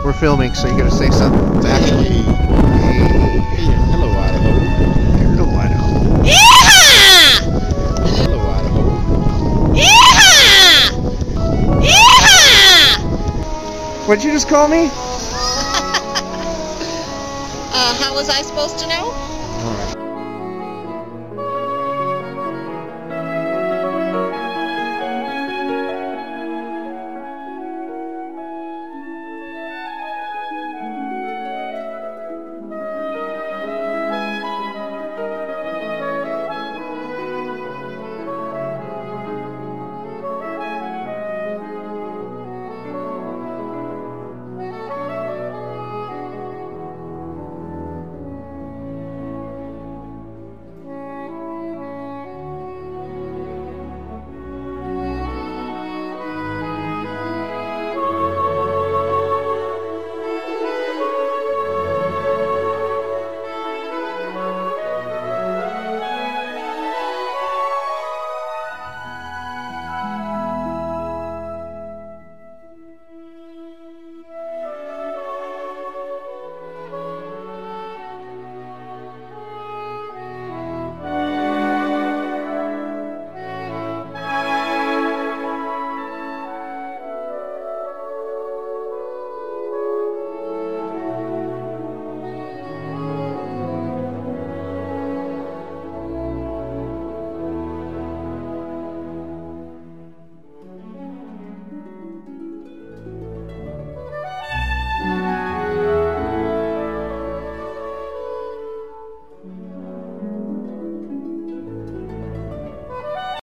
We're filming, so you gotta say something back. Hey. Hello, Idaho. Hello, Idaho. Yeehaw! Hello, Idaho. Yeehaw! Yeehaw! What'd you just call me? How was I supposed to know?